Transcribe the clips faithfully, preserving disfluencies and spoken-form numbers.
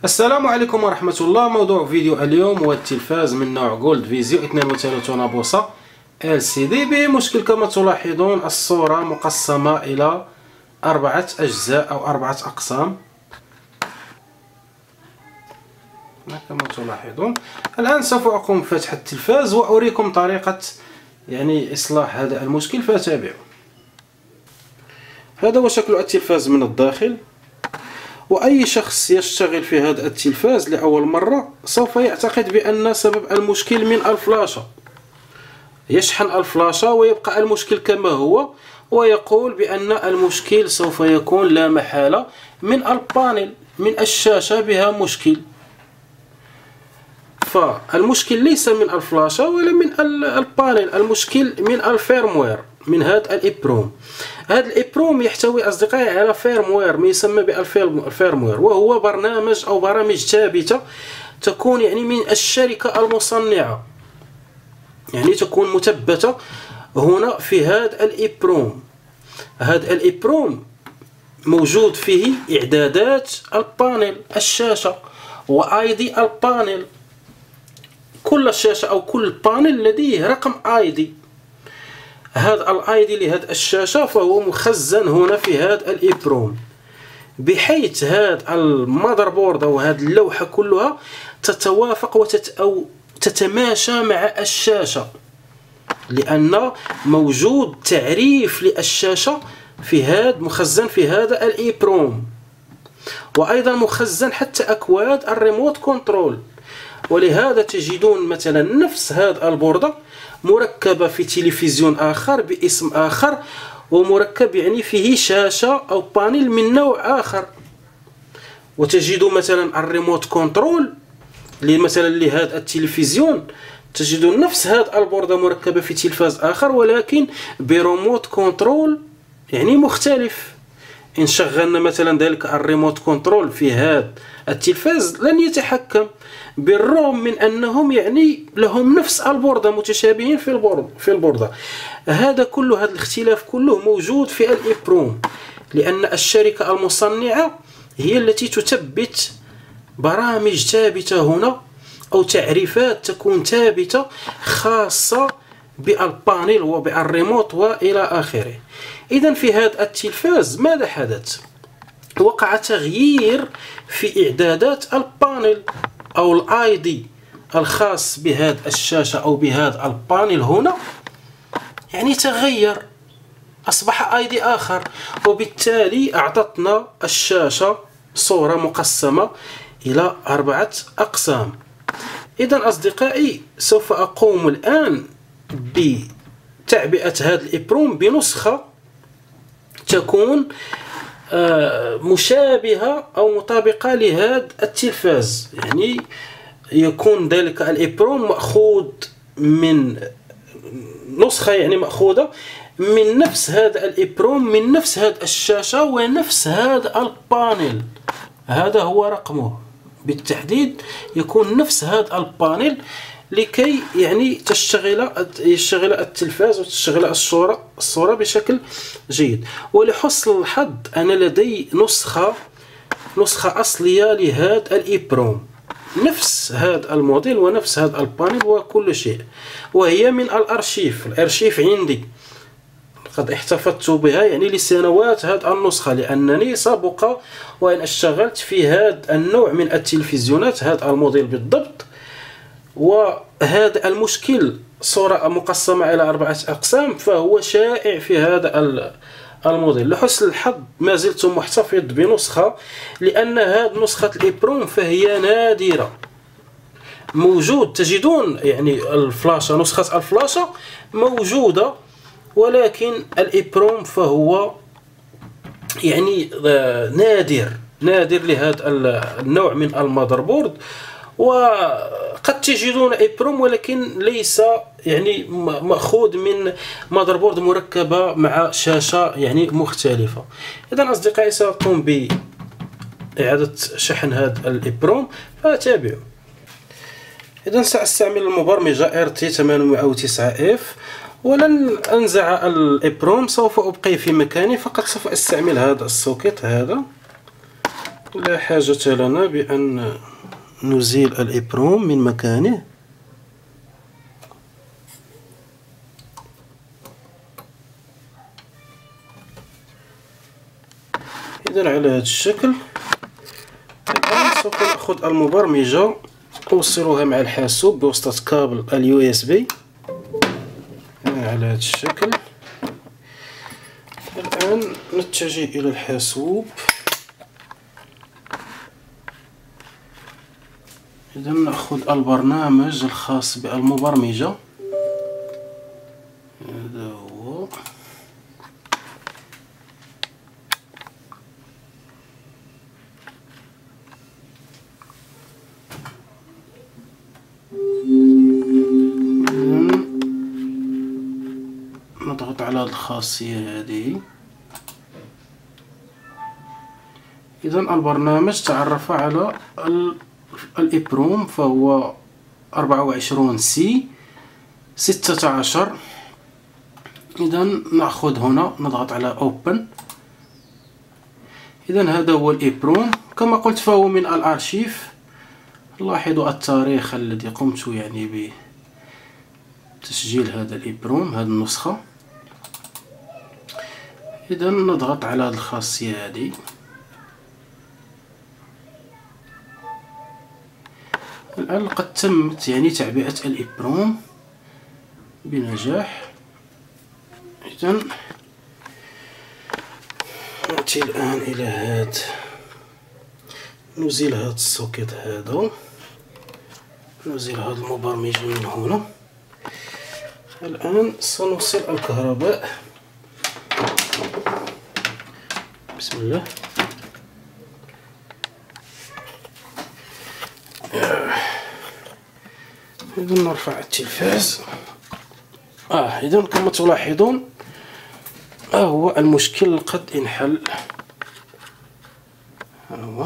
السلام عليكم ورحمة الله. موضوع فيديو اليوم هو التلفاز من نوع جولد فيزيو اثنين وثلاثين بوصة إل سي دي بمشكل. كما تلاحظون الصورة مقسمة إلى أربعة أجزاء أو أربعة أقسام كما تلاحظون. الآن سوف أقوم بفتح التلفاز وأريكم طريقة يعني إصلاح هذا المشكل، فتابعوا. هذا هو شكل التلفاز من الداخل، وأي شخص يشتغل في هذا التلفاز لأول مرة سوف يعتقد بأن سبب المشكل من الفلاشة، يشحن الفلاشة ويبقى المشكل كما هو، ويقول بأن المشكل سوف يكون لا محالة من البانل، من الشاشة بها مشكل. فالمشكل ليس من الفلاشة ولا من البانل، المشكل من الفيرموير، من هذا الإبروم. هذا الإبروم يحتوي أصدقائي على فيرموير ما يسمى بالفيرموير، وهو برنامج أو برامج ثابتة تكون يعني من الشركة المصنعة، يعني تكون مثبتة هنا في هذا الإبروم. هذا الإبروم موجود فيه إعدادات البانل، الشاشة، وآي دي البانل. كل الشاشة أو كل بانل لديه رقم آي دي. هذا الاي دي لهذا الشاشة فهو مخزن هنا في هذا الإبروم، بحيث هذا المذر بورد أو هذه اللوحة كلها تتوافق وتت أو تتماشى مع الشاشة، لأن موجود تعريف للشاشة في هذا مخزن في هذا الإبروم، وأيضا مخزن حتى أكواد الريموت كنترول. ولهذا تجدون مثلا نفس هذه البوردة مركبة في تلفزيون آخر باسم آخر، ومركب يعني فيه شاشة أو بانل من نوع آخر. وتجد مثلا الريموت كنترول مثلا لهذا التلفزيون، تجدون نفس هذه البوردة مركبة في تلفاز آخر ولكن بريموت كنترول يعني مختلف. إن شغلنا مثلا ذلك الريموت كنترول في هذا التلفاز لن يتحكم، بالرغم من أنهم يعني لهم نفس البوردة، متشابهين في البوردة في البوردة. هذا كله هذا الاختلاف كله موجود في الإبروم، لأن الشركة المصنعة هي التي تثبت برامج ثابتة هنا أو تعريفات تكون ثابتة خاصة بالبانل وبالريموت وإلى آخره. إذن في هذا التلفاز ماذا حدث؟ وقع تغيير في إعدادات البانل أو الاي دي الخاص بهذا الشاشة أو بهذا البانل هنا، يعني تغير، أصبح اي دي آخر، وبالتالي أعطتنا الشاشة صورة مقسمة إلى أربعة أقسام. إذن أصدقائي سوف أقوم الآن بتعبئة هذا الإبروم بنسخة تكون مشابهة أو مطابقة لهذا التلفاز، يعني يكون ذلك الإبروم مأخوذ من نسخة، يعني مأخوذة من نفس هذا الإبروم، من نفس هذا الشاشة ونفس هذا البانل. هذا هو رقمه بالتحديد، يكون نفس هذا البانل لكي يعني تشتغل يشتغل التلفاز وتشتغل الصورة الصورة بشكل جيد. ولحسن الحظ أنا لدي نسخة نسخة أصلية لهذا الإبروم، نفس هذا الموديل ونفس هذا البانل وكل شيء، وهي من الأرشيف. الأرشيف عندي قد احتفظت بها يعني لسنوات هذه النسخة، لأنني سبق وأن اشتغلت في هذا النوع من التلفزيونات، هذا الموديل بالضبط. وهذا المشكل صورة مقسمة إلى أربعة أقسام فهو شائع في هذا الموديل. لحسن الحظ ما زلت محتفظ بنسخة، لأن هذه نسخة الإبروم فهي نادرة. موجود تجدون يعني الفلاشة، نسخة الفلاشة موجودة، ولكن الإبروم فهو يعني نادر نادر لهذا النوع من المذر بورد. وقد تجدون إبروم ولكن ليس يعني مأخوذ من مذر بورد مركبة مع شاشة يعني مختلفة. إذن أصدقائي سأقوم بإعادة شحن هذا الإبروم، فتابعوا. إذن سأستعمل المبرمجة إر تي ثمانمائة وتسعة إف، ولن أنزع الإبروم، سوف أبقيه في مكاني، فقط سوف أستعمل هذا السوكت هذا لا حاجة لنا بأن نزيل الإبروم من مكانه. إذن على هذا الشكل. الآن سوف نأخذ المبرمجة أوصلها مع الحاسوب بواسطة كابل اليو اس بي على هذا الشكل. الآن نتجه إلى الحاسوب. إذا نأخذ البرنامج الخاص بالمبرمجة، هذا هو. نضغط على هذه الخاصية هذه. إذا البرنامج تعرف على الإبروم، فهو أربعة وعشرين سي ستة عشر. إذا نأخذ هنا نضغط على أوبن. إذا هذا هو الإبروم كما قلت، فهو من الأرشيف. لاحظوا التاريخ الذي قمت يعني بتسجيل هذا الإبروم، هذه النسخة. إذا نضغط على هذه الخاصية هذه. الآن قد تمت يعني تعبئة الإبروم بنجاح. إذا نأتي الآن إلى هذا، نزيل هذا السوكيت هذا، نزيل هذا المبرمج من هنا. الآن سنوصل الكهرباء. بسم الله. إذا نرفع التلفاز. آه إذا كما تلاحظون آه هو المشكل قد انحل. ها هو.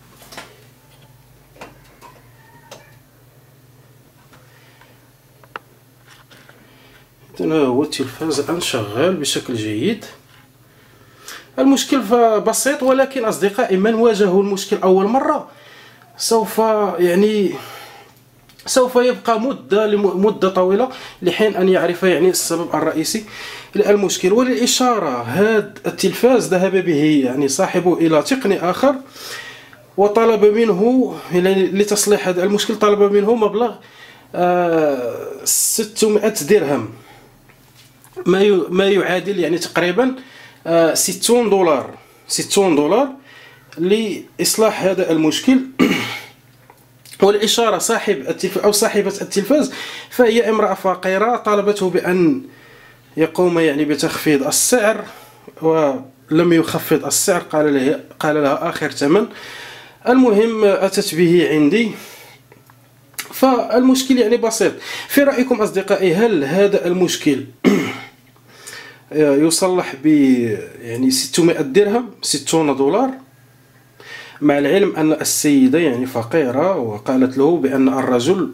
إذا هو التلفاز الآن شغال بشكل جيد. المشكل بسيط، ولكن أصدقائي من واجهوا المشكل أول مرة سوف يعني سوف يبقى مدة لمدة طويلة لحين أن يعرف يعني السبب الرئيسي للمشكل. وللإشارة هذا التلفاز ذهب به يعني صاحبه إلى تقني آخر، وطلب منه لتصليح هذا المشكل طلب منه مبلغ ستمائة درهم، ما ما يعادل يعني تقريبا ستون دولار ستون دولار لإصلاح هذا المشكل. والإشارة صاحب التلفاز أو صاحبة التلفاز فهي امرأة فقيرة، طالبته بأن يقوم يعني بتخفيض السعر، ولم يخفض السعر، قال لها قال لها آخر ثمن. المهم أتت به عندي. فالمشكل يعني بسيط. في رأيكم أصدقائي، هل هذا المشكل يصلح ب يعني ستمائة درهم ستون دولار؟ مع العلم أن السيدة يعني فقيرة، وقالت له بأن الرجل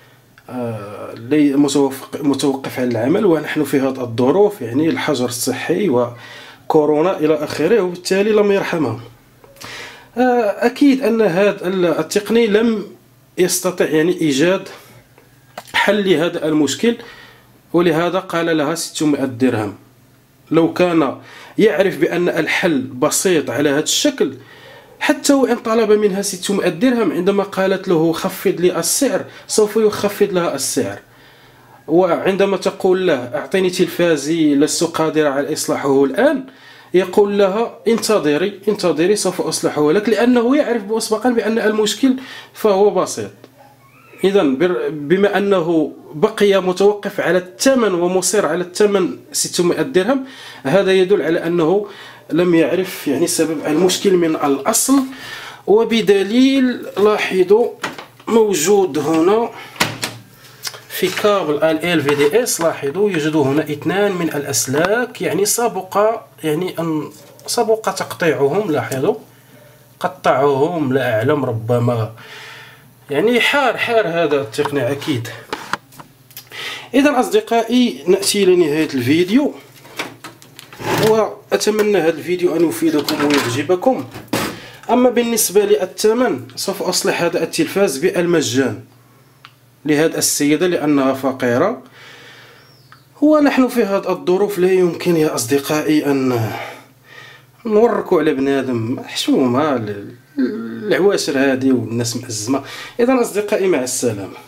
متوقف عن العمل، ونحن في هذه الظروف يعني الحجر الصحي وكورونا إلى آخره، وبالتالي لم يرحمها. أكيد أن هذا التقني لم يستطيع يعني إيجاد حل لهذا المشكل، ولهذا قال لها ستمائة درهم. لو كان يعرف بأن الحل بسيط على هذا الشكل، حتى وإن طلب منها ستمائة درهم، عندما قالت له خفض لي السعر سوف يخفض لها السعر. وعندما تقول له أعطيني تلفازي لست قادرة على إصلاحه الآن، يقول لها انتظري انتظري سوف أصلحه لك، لأنه يعرف مسبقا بأن المشكل فهو بسيط. إذا بما أنه بقي متوقف على الثمن ومصر على الثمن ستمائة درهم، هذا يدل على أنه لم يعرف يعني سبب المشكل من الأصل. وبدليل لاحظوا موجود هنا في كابل ال في دي اس، لاحظوا يوجد هنا اثنان من الأسلاك، يعني سبق يعني أن سبق تقطيعهم. لاحظوا قطعهم، لا أعلم، ربما يعني حار حار هذا التقنية أكيد. إذا أصدقائي نأتي لنهاية الفيديو، وأتمنى هذا الفيديو أن يفيدكم ويعجبكم. أما بالنسبة للثمن سوف أصلح هذا التلفاز بالمجان لهذه السيدة لأنها فقيرة. ونحن في هذه الظروف لا يمكن يا أصدقائي أن نوركوا على بنادم حشومة العواشر هذه والناس مأزمة. إذا أصدقائي مع السلامة.